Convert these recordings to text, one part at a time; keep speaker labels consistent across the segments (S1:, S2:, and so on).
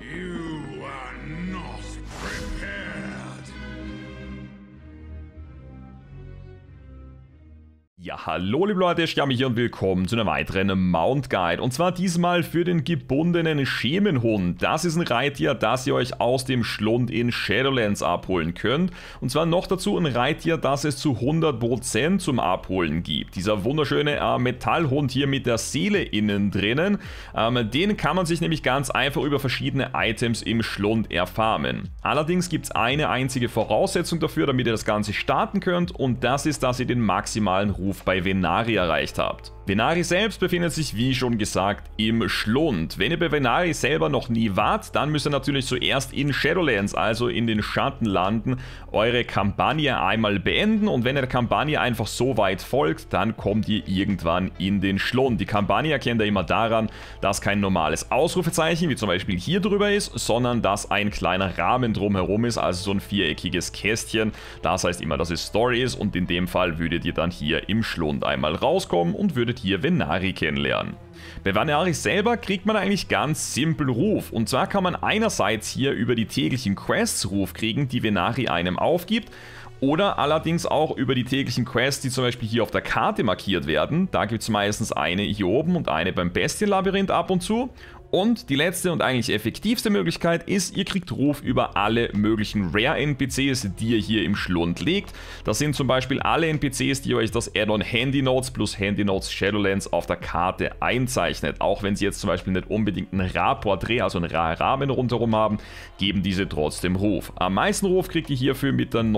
S1: You are not prepared.
S2: Ja, hallo liebe Leute, Stjammi hier und willkommen zu einer weiteren Mount Guide. Und zwar diesmal für den gebundenen Schemenhund. Das ist ein Reittier, das ihr euch aus dem Schlund in Shadowlands abholen könnt. Und zwar noch dazu ein Reittier, das es zu 100% zum Abholen gibt. Dieser wunderschöne Metallhund hier mit der Seele innen drinnen. Den kann man sich nämlich ganz einfach über verschiedene Items im Schlund erfarmen. Allerdings gibt es eine einzige Voraussetzung dafür, damit ihr das Ganze starten könnt. Und das ist, dass ihr den maximalen Ruf bei Venari erreicht habt. Venari selbst befindet sich, wie schon gesagt, im Schlund. Wenn ihr bei Venari selber noch nie wart, dann müsst ihr natürlich zuerst in Shadowlands, also in den Schattenlanden, eure Kampagne einmal beenden. Und wenn ihr der Kampagne einfach so weit folgt, dann kommt ihr irgendwann in den Schlund. Die Kampagne erkennt ihr immer daran, dass kein normales Ausrufezeichen, wie zum Beispiel hier drüber ist, sondern dass ein kleiner Rahmen drumherum ist, also so ein viereckiges Kästchen. Das heißt immer, dass es Story ist, und in dem Fall würdet ihr dann hier im Schlund einmal rauskommen und würdet hier Venari kennenlernen. Bei Venari selber kriegt man eigentlich ganz simpel Ruf, und zwar kann man einerseits hier über die täglichen Quests Ruf kriegen, die Venari einem aufgibt, oder allerdings auch über die täglichen Quests, die zum Beispiel hier auf der Karte markiert werden. Da gibt es meistens eine hier oben und eine beim Bestienlabyrinth ab und zu. Und die letzte und eigentlich effektivste Möglichkeit ist, ihr kriegt Ruf über alle möglichen Rare-NPCs, die ihr hier im Schlund legt. Das sind zum Beispiel alle NPCs, die euch das Add-on Handy Notes plus Handy Notes Shadowlands auf der Karte einzeichnet. Auch wenn sie jetzt zum Beispiel nicht unbedingt ein Ra-Porträt, also einen Ra-Rahmen rundherum haben, geben diese trotzdem Ruf. Am meisten Ruf kriegt ihr hierfür mit der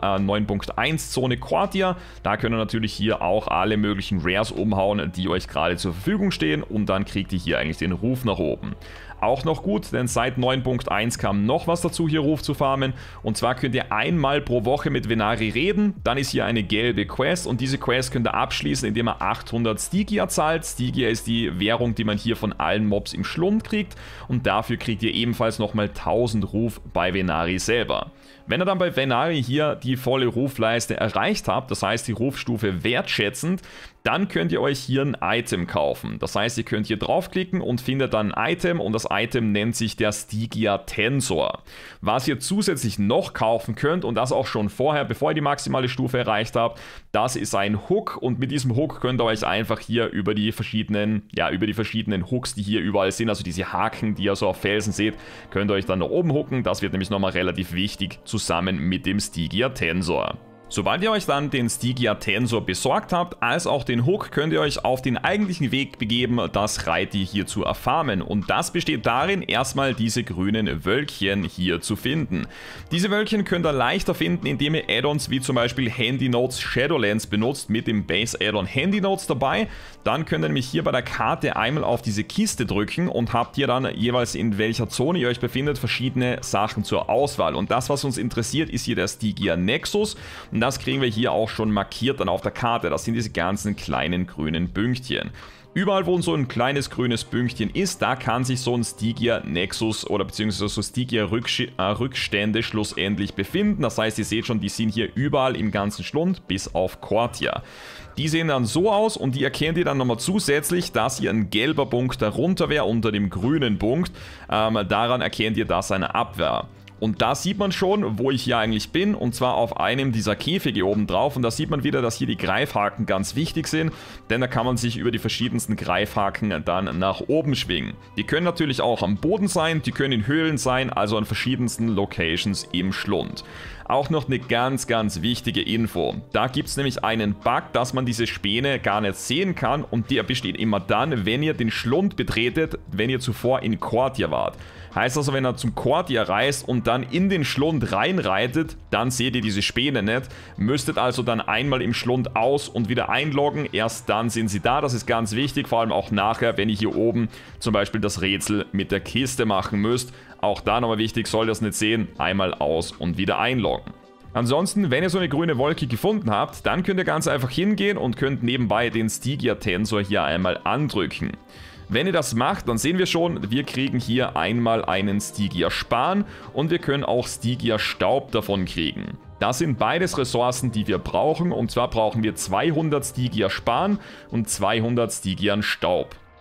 S2: 9.1 Zone Quartia. Da könnt ihr natürlich hier auch alle möglichen Rares umhauen, die euch gerade zur Verfügung stehen, und dann kriegt ihr hier eigentlich den Ruf nach oben. Auch noch gut, denn seit 9.1 kam noch was dazu, hier Ruf zu farmen. Und zwar könnt ihr einmal pro Woche mit Venari reden, dann ist hier eine gelbe Quest, und diese Quest könnt ihr abschließen, indem ihr 800 Stygia zahlt. Stygia ist die Währung, die man hier von allen Mobs im Schlund kriegt, und dafür kriegt ihr ebenfalls nochmal 1000 Ruf bei Venari selber. Wenn ihr dann bei Venari hier die volle Rufleiste erreicht habt, das heißt die Rufstufe wertschätzend, dann könnt ihr euch hier ein Item kaufen. Das heißt, ihr könnt hier draufklicken und findet dann ein Item, und das Item nennt sich der Stygia Tensor. Was ihr zusätzlich noch kaufen könnt, und das auch schon vorher, bevor ihr die maximale Stufe erreicht habt, das ist ein Hook, und mit diesem Hook könnt ihr euch einfach hier über die verschiedenen Hooks, die hier überall sind, also diese Haken, die ihr so auf Felsen seht, könnt ihr euch dann nach oben hooken. Das wird nämlich nochmal relativ wichtig zusammen mit dem Stygia Tensor. Sobald ihr euch dann den Stygia Tensor besorgt habt, als auch den Hook, könnt ihr euch auf den eigentlichen Weg begeben, das Reittier hier zu erfarmen. Und das besteht darin, erstmal diese grünen Wölkchen hier zu finden. Diese Wölkchen könnt ihr leichter finden, indem ihr Add-ons wie zum Beispiel Handy Notes Shadowlands benutzt, mit dem Base Add-on Handy Notes dabei. Dann könnt ihr nämlich hier bei der Karte einmal auf diese Kiste drücken und habt hier dann jeweils, in welcher Zone ihr euch befindet, verschiedene Sachen zur Auswahl. Und das, was uns interessiert, ist hier der Stygia Nexus. Und das kriegen wir hier auch schon markiert dann auf der Karte. Das sind diese ganzen kleinen grünen Pünktchen. Überall, wo so ein kleines grünes Pünktchen ist, da kann sich so ein Stygia Nexus oder beziehungsweise so Stygia Rückstände schlussendlich befinden. Das heißt, ihr seht schon, die sind hier überall im ganzen Schlund, bis auf Quartia. Die sehen dann so aus, und die erkennt ihr dann nochmal zusätzlich, dass hier ein gelber Punkt darunter wäre, unter dem grünen Punkt. Daran erkennt ihr, dass eine Abwehr. Und da sieht man schon, wo ich hier eigentlich bin, und zwar auf einem dieser Käfige oben drauf. Und da sieht man wieder, dass hier die Greifhaken ganz wichtig sind, denn da kann man sich über die verschiedensten Greifhaken dann nach oben schwingen. Die können natürlich auch am Boden sein, die können in Höhlen sein, also an verschiedensten Locations im Schlund. Auch noch eine ganz, ganz wichtige Info. Da gibt es nämlich einen Bug, dass man diese Späne gar nicht sehen kann, und der besteht immer dann, wenn ihr den Schlund betretet, wenn ihr zuvor in Quartia wart. Heißt also, wenn ihr zum Quartia reist und dann in den Schlund reinreitet, dann seht ihr diese Späne nicht. Müsstet also dann einmal im Schlund aus und wieder einloggen, erst dann sind sie da. Das ist ganz wichtig, vor allem auch nachher, wenn ihr hier oben zum Beispiel das Rätsel mit der Kiste machen müsst. Auch da nochmal wichtig, sollt ihr es nicht sehen, einmal aus und wieder einloggen. Ansonsten, wenn ihr so eine grüne Wolke gefunden habt, dann könnt ihr ganz einfach hingehen und könnt nebenbei den Stygia Tensor hier einmal andrücken. Wenn ihr das macht, dann sehen wir schon, wir kriegen hier einmal einen Stygia Span, und wir können auch Stygia Staub davon kriegen. Das sind beides Ressourcen, die wir brauchen, und zwar brauchen wir 200 Stygia Span und 200 Stygian Staub.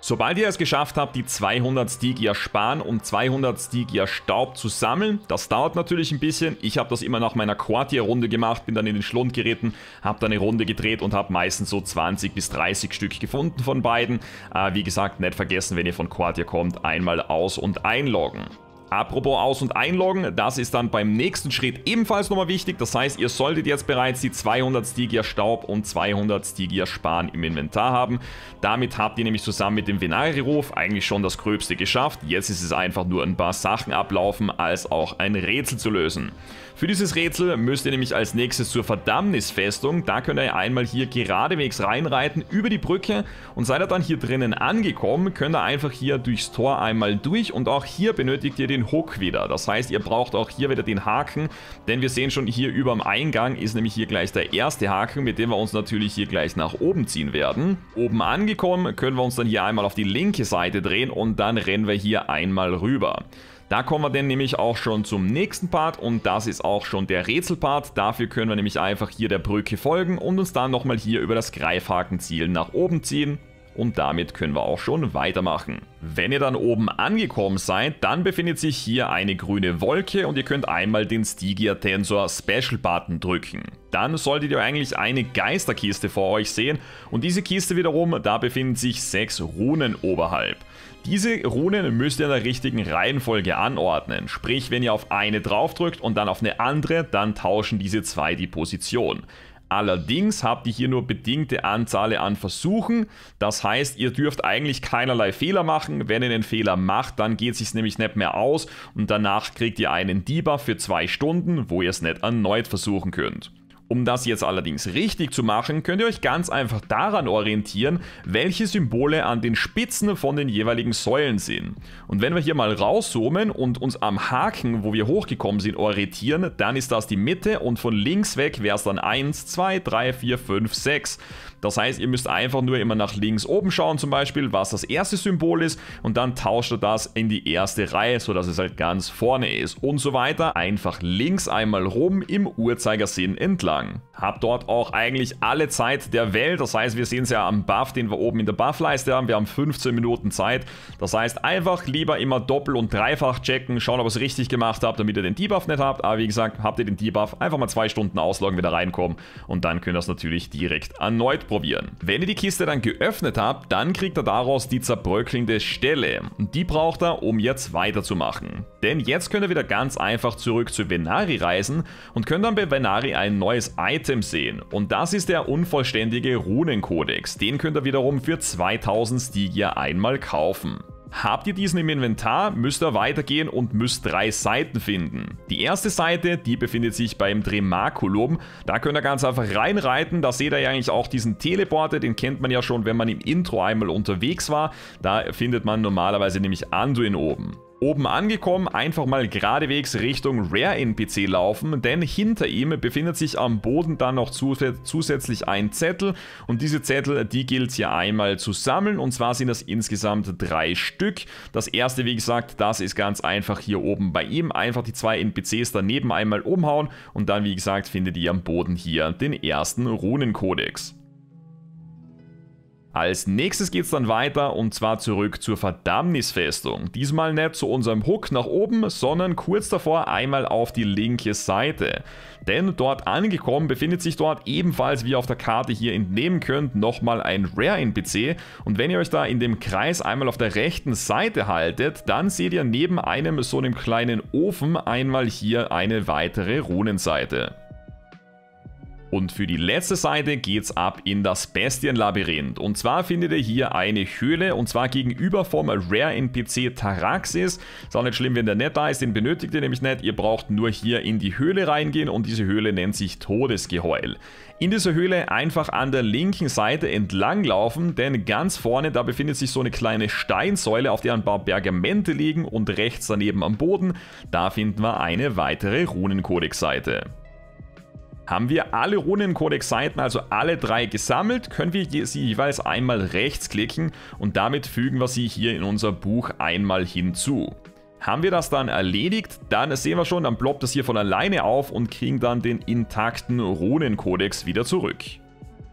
S2: Sobald ihr es geschafft habt, die 200 Stygia Span und 200 Stygia Staub zu sammeln, das dauert natürlich ein bisschen. Ich habe das immer nach meiner Quartier-Runde gemacht, bin dann in den Schlund geritten, habe dann eine Runde gedreht und habe meistens so 20 bis 30 Stück gefunden von beiden. Wie gesagt, nicht vergessen, wenn ihr von Quartier kommt, einmal aus- und einloggen. Apropos Aus- und Einloggen, das ist dann beim nächsten Schritt ebenfalls nochmal wichtig. Das heißt, ihr solltet jetzt bereits die 200 Stygia Staub und 200 Stygia Span im Inventar haben. Damit habt ihr nämlich zusammen mit dem Venari-Ruf eigentlich schon das Gröbste geschafft. Jetzt ist es einfach nur ein paar Sachen ablaufen, als auch ein Rätsel zu lösen. Für dieses Rätsel müsst ihr nämlich als nächstes zur Verdammnisfestung. Da könnt ihr einmal hier geradewegs reinreiten über die Brücke und seid ihr dann hier drinnen angekommen, könnt ihr einfach hier durchs Tor einmal durch und auch hier benötigt ihr den Hook wieder. Das heißt, ihr braucht auch hier wieder den Haken, denn wir sehen schon hier über dem Eingang ist nämlich hier gleich der erste Haken, mit dem wir uns natürlich hier gleich nach oben ziehen werden. Oben angekommen können wir uns dann hier einmal auf die linke Seite drehen und dann rennen wir hier einmal rüber. Da kommen wir dann nämlich auch schon zum nächsten Part und das ist auch schon der Rätselpart. Dafür können wir nämlich einfach hier der Brücke folgen und uns dann nochmal hier über das Greifhakenziel nach oben ziehen. Und damit können wir auch schon weitermachen. Wenn ihr dann oben angekommen seid, dann befindet sich hier eine grüne Wolke und ihr könnt einmal den Stygia Tensor Special Button drücken. Dann solltet ihr eigentlich eine Geisterkiste vor euch sehen und diese Kiste wiederum, da befinden sich 6 Runen oberhalb. Diese Runen müsst ihr in der richtigen Reihenfolge anordnen, sprich wenn ihr auf eine draufdrückt und dann auf eine andere, dann tauschen diese zwei die Position. Allerdings habt ihr hier nur bedingte Anzahl an Versuchen, das heißt, ihr dürft eigentlich keinerlei Fehler machen. Wenn ihr einen Fehler macht, dann geht es sich nämlich nicht mehr aus und danach kriegt ihr einen Debuff für 2 Stunden, wo ihr es nicht erneut versuchen könnt. Um das jetzt allerdings richtig zu machen, könnt ihr euch ganz einfach daran orientieren, welche Symbole an den Spitzen von den jeweiligen Säulen sind. Und wenn wir hier mal rauszoomen und uns am Haken, wo wir hochgekommen sind, orientieren, dann ist das die Mitte und von links weg wäre es dann 1, 2, 3, 4, 5, 6. Das heißt, ihr müsst einfach nur immer nach links oben schauen, zum Beispiel, was das erste Symbol ist und dann tauscht ihr das in die erste Reihe, sodass es halt ganz vorne ist und so weiter. Einfach links einmal rum im Uhrzeigersinn entlang. Habt dort auch eigentlich alle Zeit der Welt, das heißt, wir sehen es ja am Buff, den wir oben in der Buffleiste haben, wir haben 15 Minuten Zeit. Das heißt, einfach lieber immer doppelt und dreifach checken, schauen, ob ihr es richtig gemacht habt, damit ihr den Debuff nicht habt. Aber wie gesagt, habt ihr den Debuff, einfach mal 2 Stunden ausloggen, wieder reinkommen und dann könnt ihr das natürlich direkt erneut probieren. Wenn ihr die Kiste dann geöffnet habt, dann kriegt ihr daraus die zerbröckelnde Stelle. Und die braucht ihr, um jetzt weiterzumachen. Denn jetzt könnt ihr wieder ganz einfach zurück zu Venari reisen und könnt dann bei Venari ein neues Item sehen. Und das ist der unvollständige Runenkodex. Den könnt ihr wiederum für 2000 Stygia einmal kaufen. Habt ihr diesen im Inventar, müsst ihr weitergehen und müsst 3 Seiten finden. Die erste Seite, die befindet sich beim Dremaculum. Da könnt ihr ganz einfach reinreiten. Da seht ihr ja eigentlich auch diesen Teleporter, den kennt man ja schon, wenn man im Intro einmal unterwegs war. Da findet man normalerweise nämlich Anduin oben. Oben angekommen, einfach mal geradewegs Richtung Rare-NPC laufen, denn hinter ihm befindet sich am Boden dann noch zusätzlich ein Zettel und diese Zettel, die gilt es hier einmal zu sammeln und zwar sind das insgesamt 3 Stück. Das erste, wie gesagt, das ist ganz einfach hier oben bei ihm, einfach die 2 NPCs daneben einmal umhauen und dann, wie gesagt, findet ihr am Boden hier den ersten Runenkodex. Als nächstes geht es dann weiter und zwar zurück zur Verdammnisfestung. Diesmal nicht zu unserem Hook nach oben, sondern kurz davor einmal auf die linke Seite. Denn dort angekommen befindet sich dort ebenfalls, wie ihr auf der Karte hier entnehmen könnt, nochmal ein Rare-NPC. Und wenn ihr euch da in dem Kreis einmal auf der rechten Seite haltet, dann seht ihr neben einem so einem kleinen Ofen einmal hier eine weitere Runenseite. Und für die letzte Seite geht's ab in das Bestienlabyrinth. Und zwar findet ihr hier eine Höhle und zwar gegenüber vom Rare-NPC Taraxis. Ist auch nicht schlimm, wenn der nicht da ist, den benötigt ihr nämlich nicht. Ihr braucht nur hier in die Höhle reingehen und diese Höhle nennt sich Todesgeheul. In dieser Höhle einfach an der linken Seite entlang laufen, denn ganz vorne, da befindet sich so eine kleine Steinsäule, auf der ein paar Pergamente liegen und rechts daneben am Boden, da finden wir eine weitere Runenkodex-Seite. Haben wir alle Runenkodex-Seiten, also alle 3 gesammelt, können wir sie jeweils einmal rechtsklicken und damit fügen wir sie hier in unser Buch einmal hinzu. Haben wir das dann erledigt, dann sehen wir schon, dann ploppt das hier von alleine auf und kriegen dann den intakten Runenkodex wieder zurück.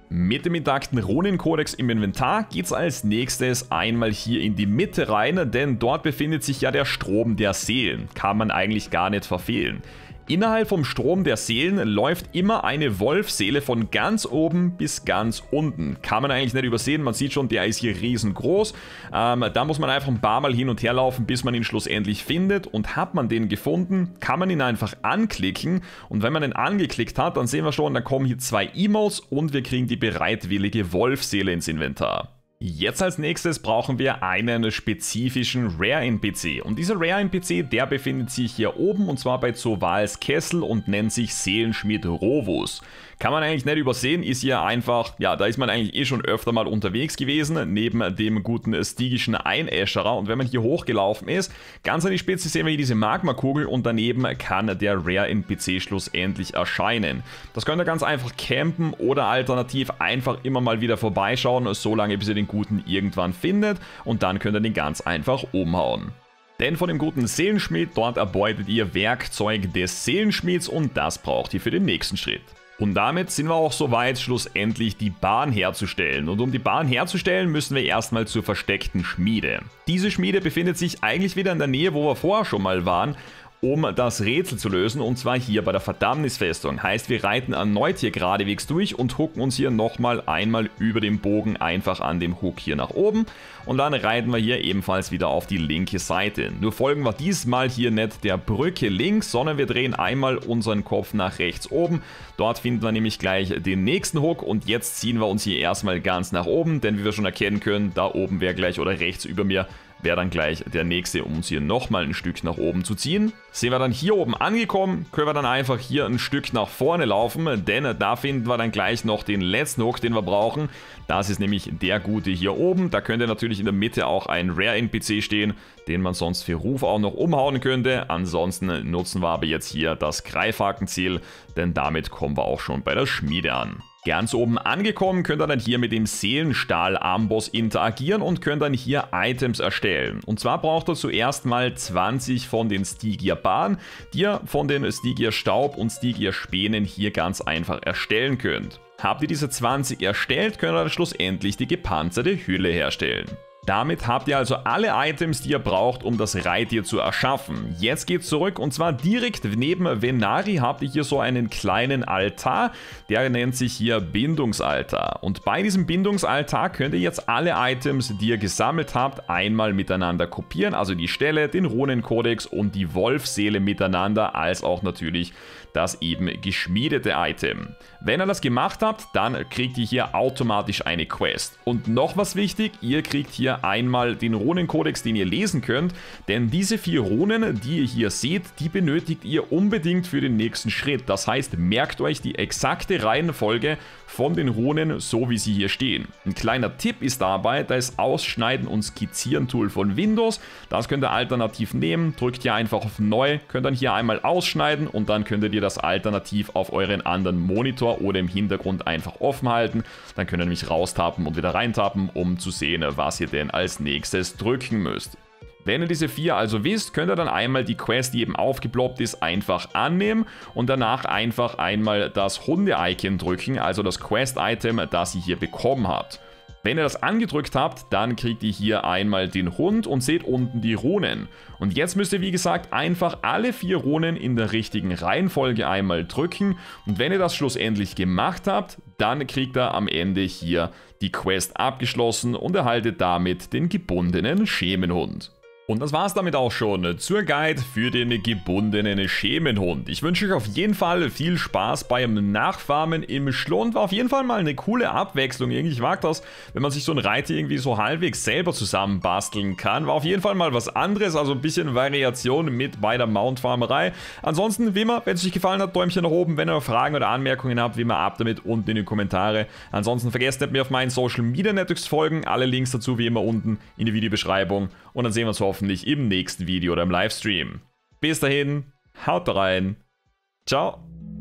S2: Mit dem intakten Runenkodex im Inventar geht's als nächstes einmal hier in die Mitte rein, denn dort befindet sich ja der Strom der Seelen. Kann man eigentlich gar nicht verfehlen. Innerhalb vom Strom der Seelen läuft immer eine Wolfseele von ganz oben bis ganz unten. Kann man eigentlich nicht übersehen, man sieht schon, der ist hier riesengroß. Da muss man einfach ein paar Mal hin und her laufen, bis man ihn schlussendlich findet. Und hat man den gefunden, kann man ihn einfach anklicken. Und wenn man den angeklickt hat, dann sehen wir schon, dann kommen hier 2 Emotes und wir kriegen die bereitwillige Wolfseele ins Inventar. Jetzt als nächstes brauchen wir einen spezifischen Rare-NPC und dieser Rare-NPC, der befindet sich hier oben und zwar bei Zovals Kessel und nennt sich Seelenschmied Rovus. Kann man eigentlich nicht übersehen, ist hier einfach, ja, da ist man eigentlich eh schon öfter mal unterwegs gewesen, neben dem guten stigischen Einäscherer. Und wenn man hier hochgelaufen ist, ganz an die Spitze sehen wir hier diese Magmakugel und daneben kann der Rare-NPC schlussendlich erscheinen. Das könnt ihr ganz einfach campen oder alternativ einfach immer mal wieder vorbeischauen, solange bis ihr den guten irgendwann findet und dann könnt ihr den ganz einfach umhauen. Denn von dem guten Seelenschmied, dort erbeutet ihr Werkzeug des Seelenschmieds und das braucht ihr für den nächsten Schritt. Und damit sind wir auch soweit, schlussendlich die Bahn herzustellen. Und um die Bahn herzustellen, müssen wir erstmal zur versteckten Schmiede. Diese Schmiede befindet sich eigentlich wieder in der Nähe, wo wir vorher schon mal waren, um das Rätsel zu lösen, und zwar hier bei der Verdammnisfestung. Heißt, wir reiten erneut hier geradewegs einmal und hooken uns hier nochmal einmal über den Bogen einfach an dem Hook hier nach oben und dann reiten wir hier ebenfalls wieder auf die linke Seite. Nur folgen wir diesmal hier nicht der Brücke links, sondern wir drehen einmal unseren Kopf nach rechts oben. Dort finden wir nämlich gleich den nächsten Hook und jetzt ziehen wir uns hier erstmal ganz nach oben, denn wie wir schon erkennen können, da oben wäre gleich oder rechts über mir wäre dann gleich der nächste, um uns hier nochmal ein Stück nach oben zu ziehen. Sind wir dann hier oben angekommen, können wir dann einfach hier ein Stück nach vorne laufen, denn da finden wir dann gleich noch den letzten Hook, den wir brauchen. Das ist nämlich der gute hier oben. Da könnte natürlich in der Mitte auch ein Rare-NPC stehen, den man sonst für Ruf auch noch umhauen könnte. Ansonsten nutzen wir aber jetzt hier das Greifhakenziel, denn damit kommen wir auch schon bei der Schmiede an. Ganz oben angekommen könnt ihr dann hier mit dem Seelenstahl-Amboss interagieren und könnt dann hier Items erstellen. Und zwar braucht ihr zuerst mal 20 von den Stygia-Bahn, die ihr von den Stygia-Staub und Stygia-Spänen hier ganz einfach erstellen könnt. Habt ihr diese 20 erstellt, könnt ihr dann schlussendlich die gepanzerte Hülle herstellen. Damit habt ihr also alle Items, die ihr braucht, um das Reittier zu erschaffen. Jetzt geht's zurück und zwar direkt neben Venari habt ihr hier so einen kleinen Altar, der nennt sich hier Bindungsaltar. Und bei diesem Bindungsaltar könnt ihr jetzt alle Items, die ihr gesammelt habt, einmal miteinander kopieren, also die Stelle, den Runenkodex und die Wolfseele miteinander, als auch natürlich das eben geschmiedete Item. Wenn ihr das gemacht habt, dann kriegt ihr hier automatisch eine Quest. Und noch was wichtig, ihr kriegt hier einmal den Runenkodex, den ihr lesen könnt, denn diese 4 Runen, die ihr hier seht, die benötigt ihr unbedingt für den nächsten Schritt. Das heißt, merkt euch die exakte Reihenfolge von den Runen, so wie sie hier stehen. Ein kleiner Tipp ist dabei das Ausschneiden und Skizzieren Tool von Windows. Das könnt ihr alternativ nehmen, drückt hier einfach auf Neu, könnt dann hier einmal ausschneiden und dann könnt ihr das alternativ auf euren anderen Monitor oder im Hintergrund einfach offen halten. Dann könnt ihr nämlich raustappen und wieder reintappen, um zu sehen, was ihr denn als nächstes drücken müsst. Wenn ihr diese 4 also wisst, könnt ihr dann einmal die Quest, die eben aufgeploppt ist, einfach annehmen und danach einfach einmal das Hunde-Icon drücken, also das Quest-Item, das ihr hier bekommen habt. Wenn ihr das angedrückt habt, dann kriegt ihr hier einmal den Hund und seht unten die Runen. Und jetzt müsst ihr wie gesagt einfach alle 4 Runen in der richtigen Reihenfolge einmal drücken. Und wenn ihr das schlussendlich gemacht habt, dann kriegt ihr am Ende hier die Quest abgeschlossen und erhaltet damit den gebundenen Schemenhund. Und das war's damit auch schon zur Guide für den gebundenen Schemenhund. Ich wünsche euch auf jeden Fall viel Spaß beim Nachfarmen im Schlund. War auf jeden Fall mal eine coole Abwechslung. Ich mag das, wenn man sich so ein Reittier irgendwie so halbwegs selber zusammenbasteln kann. War auf jeden Fall mal was anderes, also ein bisschen Variation mit bei der Mountfarmerei. Ansonsten, wie immer, wenn es euch gefallen hat, Däumchen nach oben. Wenn ihr Fragen oder Anmerkungen habt, wie immer, ab damit unten in die Kommentare. Ansonsten vergesst nicht, mir auf meinen Social Media Networks zu folgen. Alle Links dazu wie immer unten in die Videobeschreibung. Und dann sehen wir uns hoffentlich im nächsten Video oder im Livestream. Bis dahin, haut rein. Ciao.